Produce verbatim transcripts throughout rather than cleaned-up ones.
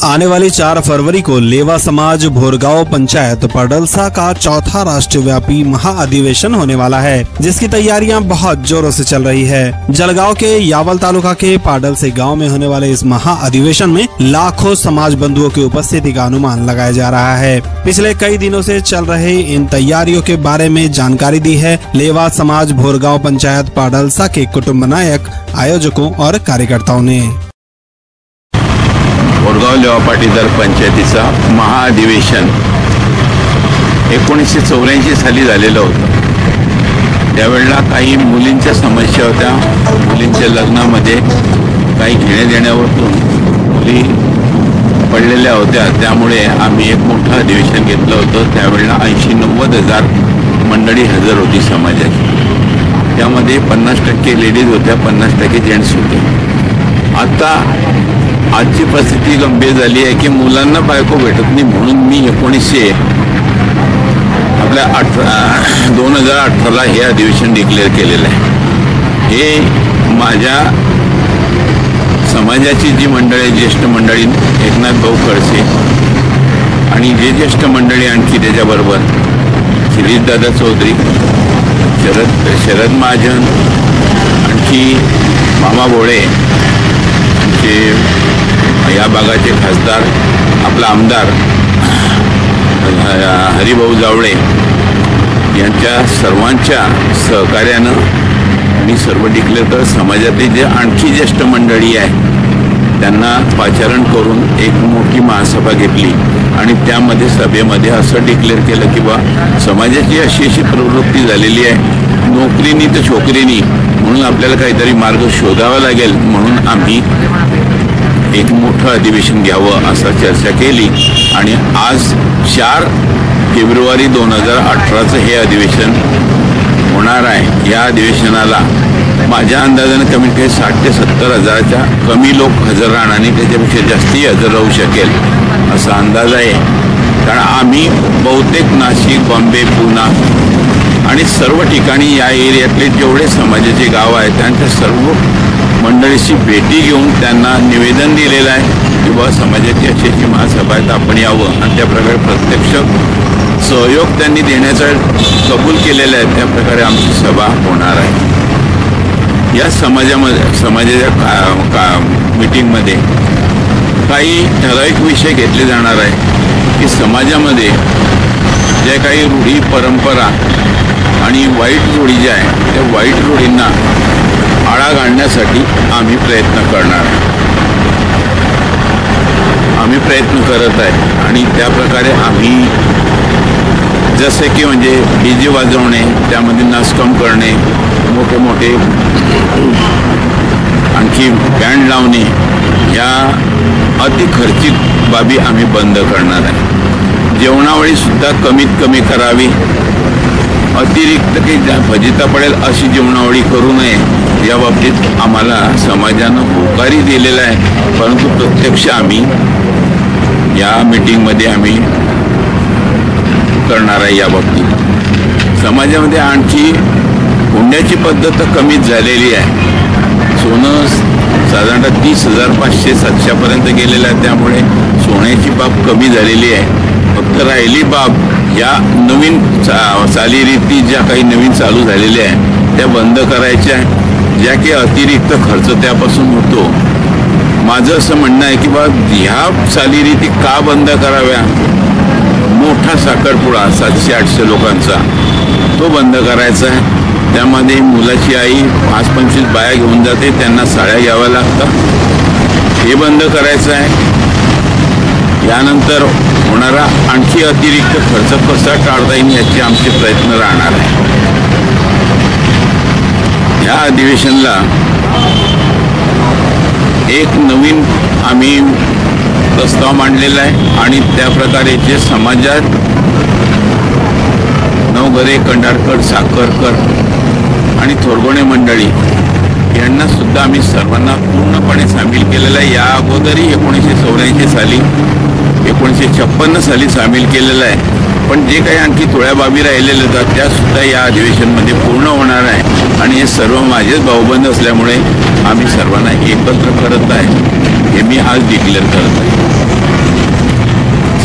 आने वाली चार फरवरी को लेवा समाज भोरगांव पंचायत पाडलसा का चौथा राष्ट्रव्यापी महाअधिवेशन होने वाला है, जिसकी तैयारियां बहुत जोरों से चल रही है। जलगांव के यावल तालुका के पाडलसे गांव में होने वाले इस महाअधिवेशन में लाखों समाज बंधुओं की उपस्थिति का अनुमान लगाया जा रहा है। पिछले कई दिनों से चल रहे इन तैयारियों के बारे में जानकारी दी है लेवा समाज भोरगांव पंचायत पाडलसा के कुटुंब नायक, आयोजकों और कार्यकर्ताओं ने। भोरगाव लेवा पाटीदार पंचायतीचा महाअधिवेशन एकोणीसशे चौऱ्याऐंशी साली झालेलं होतं। त्यावेळेला काही मुलींच्या समस्या होत्या, मुलींच्या लग्नामध्ये काही घेण्यादेण्यावरून मुली पडलेल्या होत्या, त्यामुळे आम्ही एक मोठं अधिवेशन घेतलं होतं। त्यावेळेला ऐंशी नव्वद हजार मंडळी हजर होती समाजाची। त्यामध्ये पन्नास टक्के लेडीज होत्या, पन्नास टक्के जेंट्स होते। आता आजची परिस्थिती गंभीर झाली आहे की मुलांना बायको भेटत नाही, म्हणून मी एकोणीसशे आपल्या अठरा दोन हजार अठराला हे अधिवेशन डिक्लेअर केलेलं आहे। हे माझ्या समाजाची जी मंडळी, ज्येष्ठ मंडळी, एकनाथ भाऊ खडसे आणि जे ज्येष्ठ मंडळी आणखी त्याच्याबरोबर शिरीषदादा चौधरी, शरद शरद महाजन, आणखी मामा भोळे, या भागाचे खासदार, आपला आमदार हरिभाऊ जावळे यांच्या सर्वांच्या सहकार्यानं मी सर्व डिक्लेअर कर समाजातली जे आणखी ज्येष्ठ मंडळी आहे त्यांना पाचारण करून एक मोठी महासभा घेतली आणि त्यामध्ये सभेमध्ये असं डिक्लेअर केलं की बा समाजाची अशी अशी प्रवृत्ती झालेली आहे, नोकरीनी तर छोकरीनी, म्हणून आपल्याला काहीतरी मार्ग शोधावा लागेल, म्हणून आम्ही एक मोठं अधिवेशन घ्यावं असं चर्चा केली आणि आज चार फेब्रुवारी दोन हजार अठराचं हे अधिवेशन होणार आहे। या अधिवेशनाला माझ्या अंदाजाने कमीत कमी साठ ते सत्तर हजाराच्या कमी लोक हजर राहणार आणि त्याच्यापेक्षा जास्ती हजर राहू शकेल असा अंदाज आहे। कारण आम्ही बहुतेक नाशिक, बॉम्बे, पुणे आणि सर्व ठिकाणी या एरियातले जेवढे समाजाचे गाव आहेत त्यांच्या सर्व मंडळीशी भेटी घेऊन त्यांना निवेदन दिलेलं आहे की बाबा समाजाची अशी अशी महासभा आहेत, आपण यावं, आणि त्याप्रकारे प्रत्यक्ष सहयोग त्यांनी देण्याचा कबूल केलेला आहे। त्याप्रकारे आमची सभा होणार आहे। या समाजामध्ये समाजाच्या का, का मीटिंगमध्ये काही ठराविक विषय घेतले जाणार आहे की समाजामध्ये ज्या काही रूढी, परंपरा आणि वाईट रूढी ज्या आहेत त्या वाईट रूढींना आळा घालण्यासाठी आम्ही प्रयत्न करणार आम्ही प्रयत्न करत आहे। आणि त्याप्रकारे आम्ही जसे की म्हणजे डीजे वाजवणे, त्यामध्ये नाचकाम करणे, मोठे मोठे आणखी बँड लावणे, या अति खर्चिक बाबी आम्ही बंद करणार आहे। जेवणावळी सुद्धा कमीत कमी करावी, अतिरिक्त काही फजिता पडेल अशी जेवणावळी करू नये, या बाबतीत आम्हाला समाजानं होकारी दिलेला आहे। परंतु प्रत्यक्ष आम्ही या मीटिंगमध्ये आम्ही करणार आहे। या बाबतीत समाजामध्ये आणखी हुंड्याची पद्धत कमीच झालेली आहे। सोनं साधारणतः तीस हजार पाचशे सातशेपर्यंत गेलेलं आहे, त्यामुळे सोन्याची बाब कमी झालेली आहे। फक्त राहिली बाब या नवीन चालीरीती ज्या काही नवीन चालू झालेल्या आहेत त्या बंद करायच्या, ज्या की अतिरिक्त खर्च त्यापासून होतो। माझं असं म्हणणं आहे की बा ह्या चालीरीती का बंद कराव्या, मोठा साखरपुडा सातशे आठशे लोकांचा तो बंद करायचा आहे। त्यामध्ये मुलाची आई पाच पंचवीस बाया घेऊन जाते, त्यांना साड्या घ्याव्या लागतात, हे बंद करायचं आहे। यानंतर होणारा आणखी अतिरिक्त खर्च कसा टाळता येईल याचे आमचे प्रयत्न राहणार आहे। या अधिवेशनाला एक नवीन आम्ही प्रस्ताव मांडलेला आहे आणि त्याप्रकारे जे समाजात नवघरे, कंडारकर, साखरकर आणि थोरगोणे मंडळी यांना सुद्धा आम्ही सर्वांना पूर्णपणे सामील केलेलं आहे। या अगोदरही एकोणीसशे चौऱ्याऐंशी साली, एकोणीसशे छप्पन्न साली सामील केलेलं आहे, पण जे काही आणखी थोड्या बाबी राहिलेल्या होत्या त्या सुद्धा या अधिवेशनमध्ये पूर्ण होणार आहे। आणि हे सर्व माझेच भाऊबंद असल्यामुळे आम्ही सर्वांना एकत्र करत आहे, हे मी आज डिक्लेअर करत आहे।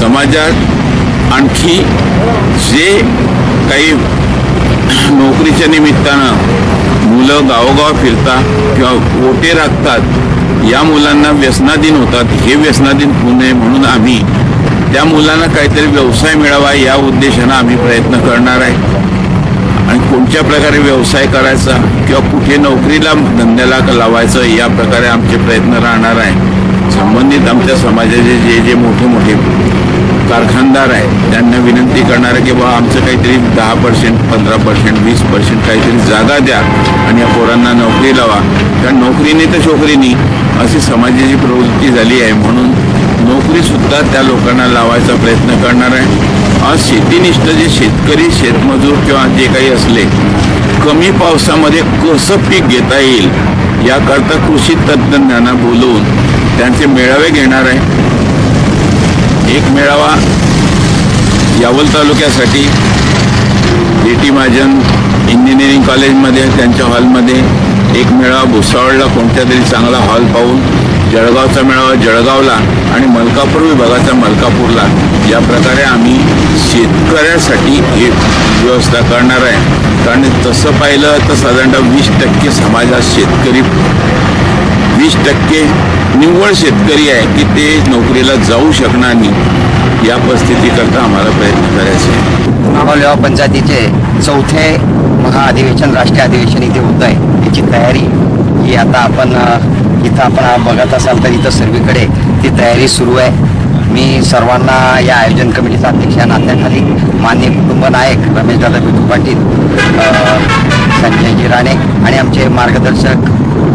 समाजात आणखी जे काही नोकरीच्या निमित्तानं मुलं गावोगाव फिरतात किंवा ओटे राखतात, या मुलांना व्यसनाधीन होतात. हे व्यसनाधीन होऊ नये म्हणून आम्ही त्या मुलांना काहीतरी व्यवसाय मिळावा या उद्देशानं आम्ही प्रयत्न करणार आहे. आणि कोणत्या प्रकारे व्यवसाय करायचा किंवा कुठे नोकरीला धंद्याला लावायचं या प्रकारे आमचे प्रयत्न राहणार आहे. संबंधित आमच्या समाजाचे जे जे मोठे मोठे कारखानदार आहेत त्यांना विनंती करणार आहे की बाबा आमचं काहीतरी दहा पर्सेंट पंधरा पर्सेंट वीस पर्सेंट काहीतरी जागा द्या आणि या पोरांना नोकरी लावा. कारण नोकरीने तर छोकरीनी अशी समाजाची प्रवृत्ती झाली आहे, म्हणून नोकरीसुद्धा त्या लोकांना लावायचा प्रयत्न करणार आहे. आज शेतीनिष्ठ जे शेतकरी शेतमजूर किंवा जे काही असले कमी पावसामध्ये कसं पीक घेता येईल याकरता कृषी तज्ज्ञांना बोलवून त्यांचे मेळावे घेणार आहे. एक मेळावा यावल तालुक्यासाठी डी टी महाजन इंजिनिअरिंग कॉलेजमध्ये त्यांच्या हॉलमध्ये, एक मेळावा भुसावळला कोणत्या तरी चांगला हॉल पाहून, जळगावचा मेळावा जळगावला आणि मलकापूर विभागाचा मलकापूरला. या प्रकारे आम्ही शेतकऱ्यासाठी हे व्यवस्था करणार आहे. कारण तसं पाहिलं तर साधारणतः वीस टक्के समाजात शेतकरी, वीस टक्के निव्वळ शेतकरी आहे की ते नोकरीला जाऊ शकणार नाही. या परिस्थितीकरता आम्हाला प्रयत्न करायचे आहे. मागावलेवा पंचायतीचे चौथे महाअधिवेशन, राष्ट्रीय अधिवेशन इथे होत आहे. याची तयारी ही आता आपण इथं आपण बघत असाल तर इथं सर्वीकडे ती तयारी सुरू आहे. मी सर्वांना या आयोजन कमिटीचा अध्यक्ष या नात्याखाली माननीय कुटुंब नायक रमेशदादा बिटू पाटील, संजयजी राणे आणि आमचे मार्गदर्शक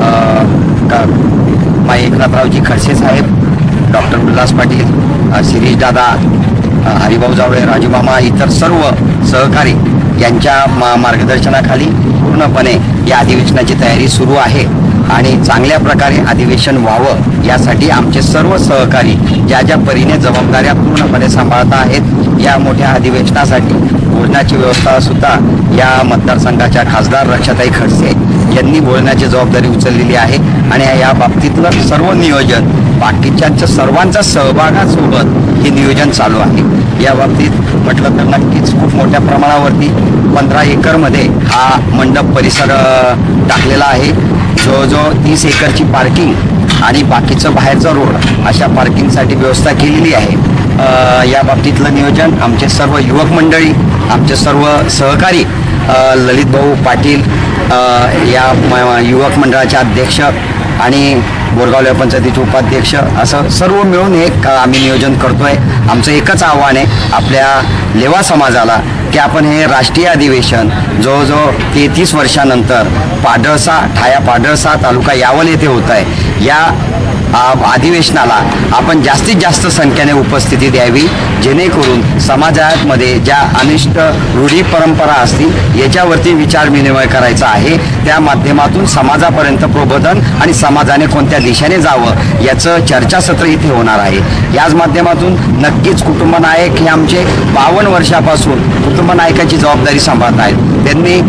माई एकनाथरावजी खडसे साहेब, डॉक्टर उल्हास पाटील, शिरीष दादा, हरिभाऊ जावळे, राजूमामा, इतर सर्व सहकारी यांच्या मा मार्गदर्शनाखाली पूर्णपणे या अधिवेशनाची तयारी सुरू आहे. आणि चांगल्या प्रकारे अधिवेशन व्हावं यासाठी आमचे सर्व सहकारी ज्या ज्या परीने जबाबदाऱ्या पूर्णपणे सांभाळत आहेत. या मोठ्या अधिवेशनासाठी भोजनाची व्यवस्था सुद्धा या मतदारसंघाच्या खासदार रक्षाताई खडसे यांनी भोजनाची जबाबदारी उचललेली आहे. आणि या बाबतीतलं सर्व नियोजन बाकीच्यांच्या सर्वांचा सहभागासोबत हे नियोजन चालू आहे. या बाबतीत म्हटलं तर नक्कीच खूप मोठ्या प्रमाणावरती पंधरा एकरमध्ये हा मंडप परिसर टाकलेला आहे. जवळजवळ तीस एकरची पार्किंग आणि बाकीचं बाहेरचं रोड अशा पार्किंगसाठी व्यवस्था केलेली आहे. या बाबतीतलं नियोजन आमचे सर्व युवक मंडळी, आमचे सर्व सहकारी, ललित भाऊ पाटील या युवक मंडळाचे अध्यक्ष आणि बोरगाव पंचायतीचे उपाध्यक्ष असं सर्व मिळून एक आम्ही नियोजन करतोय. आमचं एकच आव्हान आहे आपल्या लेवा समाजाला की आपण हे राष्ट्रीय अधिवेशन जवळजवळ तेहतीस वर्षानंतर पाडळसा, ठाया पाडळसा तालुका यावल येथे होत आहे. या अधिवेशनाला आपण जास्तीत जास्त संख्येने उपस्थिती द्यावी, जेणेकरून समाजामध्ये ज्या अनिष्ट रूढी परंपरा असतील याच्यावरती विचार विनिमय करायचा आहे. त्या माध्यमातून समाजापर्यंत प्रबोधन आणि समाजाने कोणत्या दिशेने जावं याचं चर्चासत्र इथे होणार आहे. याच माध्यमातून नक्कीच कुटुंब नायक हे आमचे बावन्न वर्षापासून कुटुंब नायकाची जबाबदारी सांभाळत आहेत. त्यांनी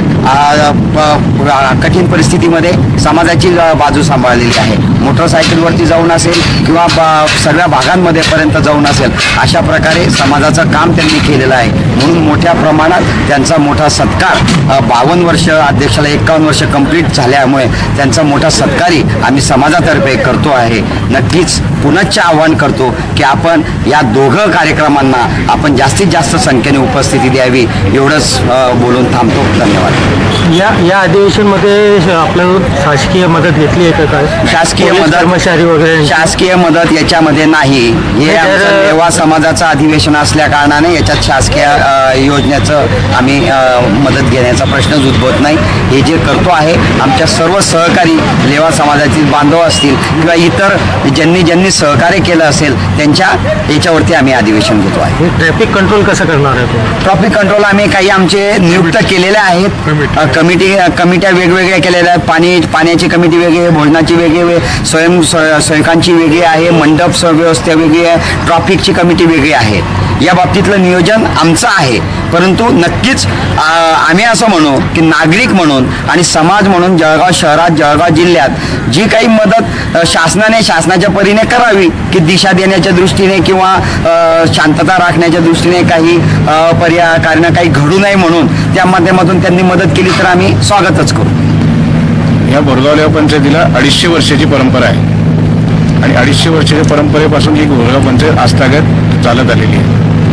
कठीण परिस्थितीमध्ये समाजाची बाजू सांभाळलेली आहे. मोटरसायकलवरती जाऊन असेल किंवा सगळ्या भागांमध्ये पर्यंत जाऊन असेल अशा प्रकारे समाजाचं काम त्यांनी केलेलं आहे. म्हणून मोठ्या प्रमाणात त्यांचा मोठा सत्कार, बावन्न वर्ष अध्यक्षाला एक्कावन्न वर्ष कंप्लीट झाल्यामुळे त्यांचा मोठा सत्कारी आम्ही समाजातर्फे करतो आहे. नक्कीच पुनश्च आवाहन करतो की आपण या दोघं कार्यक्रमांना आपण जास्तीत जास्त संख्येने उपस्थिती द्यावी. एवढंच बोलून थांबतो. धन्यवाद. या या अधिवेशनमध्ये आपल्याला शासकीय मदत घेतली आहे का? शासकीय मदत, कर्मचारी वगैरे शासकीय मदत याच्यामध्ये नाही. हे आमचं लेवा समाजाचं अधिवेशन असल्या कारणाने याच्यात शासकीय योजनेचं आम्ही मदत घेण्याचा प्रश्नच उद्भवत नाही. हे जे करतो आहे आमच्या सर्व सहकारी लेवा समाजातील बांधव असतील किंवा इतर ज्यांनी ज्यांनी सहकार्य केलं असेल त्यांच्या याच्यावरती आम्ही अधिवेशन घेतो आहे. ट्रॅफिक कंट्रोल कसं करणार आहे? ट्रॅफिक कंट्रोल आम्ही काही आमचे नियुक्त केलेले आहेत. कमिटी कमिट्या वेगवेगळ्या केलेल्या आहेत. पाणी पाण्याची कमिटी वेगळी आहे, भोजनाची वेगळी आहे, स्वयं स्वयंकांची वेगळी आहे, मंडप स- व्यवस्था वेगळी आहे, ट्रॉफिकची कमिटी वेगळी आहे. या बाबतीतलं नियोजन आमचं आहे. परंतु नक्कीच आ, आम्ही असं म्हणू की नागरिक म्हणून आणि समाज म्हणून जळगाव शहरात, जळगाव जिल्ह्यात जी काही मदत अ, शासनाने शासनाच्या परीने करावी, की दिशा देण्याच्या दृष्टीने किंवा अ, शांतता राखण्याच्या दृष्टीने काही अ, पर्याय कारण काही घडू नये म्हणून त्या माध्यमातून त्यांनी मदत केली तर आम्ही स्वागतच करू. या बोरगाव लेवा पंचायतीला अडीचशे वर्षाची परंपरा आहे आणि अडीचशे वर्षाच्या परंपरेपासून ही बोरगाव पंचायत आस्थागत चालत आलेली आहे.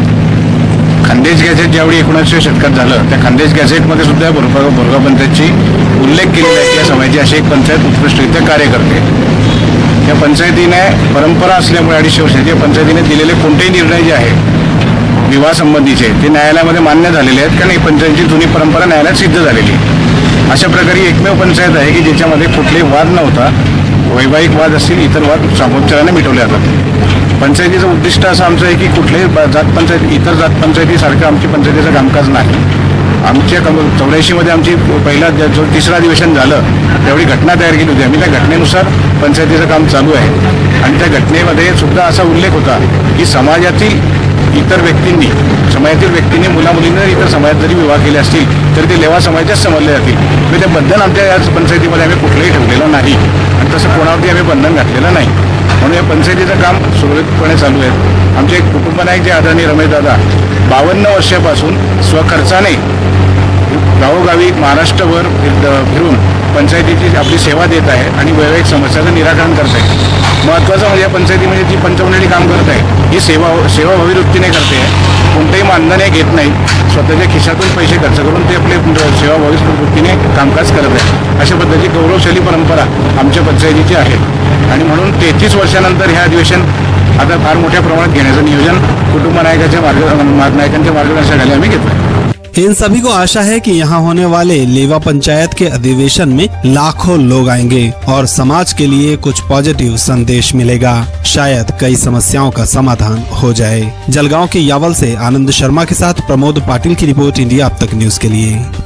खानदेश गॅझेट ज्यावेळी एकोणीसशे शतकात झालं त्या खानदेश गॅझेटमध्ये सुद्धा बोरगाव बोरगाव पंचायतची उल्लेख केलेला आहे की या समाजाची अशी एक पंचायत उत्कृष्टरित्या कार्य करते. या पंचायतीने परंपरा असल्यामुळे अडीचशे वर्षाची या पंचायतीने दिलेले कोणतेही निर्णय जे आहेत विवाह संबंधीचे ते न्यायालयामध्ये मान्य झालेले आहेत, कारण ही पंचायतीची जुनी परंपरा न्यायालयात सिद्ध झालेली आहे. अशा प्रकारे एकमेव पंचायत आहे की ज्याच्यामध्ये कुठलेही वाद नव्हता. वैवाहिक वाद असतील, इतर वाद सामोपचाराने मिटवले जातात. पंचायतीचं उद्दिष्ट असं आमचं आहे की कुठल्याही जात पंचायत इतर जात पंचायतीसारखं आमची पंचायतीचं कामकाज नाही. आमच्या कम चौऱ्याऐंशीमध्ये आमची पहिला जो तिसरं अधिवेशन झालं त्यावेळी घटना तयार केली होती. आम्ही त्या घटनेनुसार पंचायतीचं काम चालू आहे आणि त्या घटनेमध्ये सुद्धा असा उल्लेख होता की समाजातील इतर व्यक्तींनी समाजातील व्यक्तींनी मुलामुलींना इतर समाजात जरी विवाह केले असतील तरी ते लेवा समाजाच्याच समजले जातील. म्हणजे त्याबद्दल आमच्या या पंचायतीमध्ये आम्ही कुठलंही ठेवलेलं नाही आणि तसं कोणावरती आम्ही बंधन घातलेलं नाही. म्हणून या पंचायतीचं काम सुरळीतपणे चालू आहे. आमचे एक कुटुंब नायक जे आदरणीय रमेशदादा बावन्न वर्षापासून स्वखर्चाने गावोगावी महाराष्ट्रभर फिरून पंचायतीची आपली सेवा देत आहे आणि वैवाहिक समस्याचं निराकरण करत आहे. महत्त्वाचं म्हणजे या पंचायतीमध्ये जी पंचमंडळी काम करत आहे ही सेवा सेवाभावी वृत्तीने करते आहे. कोणतेही मानधन हे घेत नाही, स्वतःच्या खिशातून पैसे खर्च करून ते आपले सेवाभावी वृत्तीने कामकाज करत आहे. अशा पद्धतीची गौरवशाली परंपरा आमच्या पंचायतीची आहे आणि म्हणून तेहतीस वर्षानंतर हे अधिवेशन आता फार मोठ्या प्रमाणात घेण्याचं नियोजन कुटुंब नायकाच्या मार्ग नायकांच्या मार्गदर्शनाखाली आम्ही घेतलं. इन सभी को आशा है कि यहाँ होने वाले लेवा पंचायत के अधिवेशन में लाखों लोग आएंगे और समाज के लिए कुछ पॉजिटिव संदेश मिलेगा। शायद कई समस्याओं का समाधान हो जाए। जलगांव के यावल से आनंद शर्मा के साथ प्रमोद पाटिल की रिपोर्ट, इंडिया अब तक न्यूज के लिए।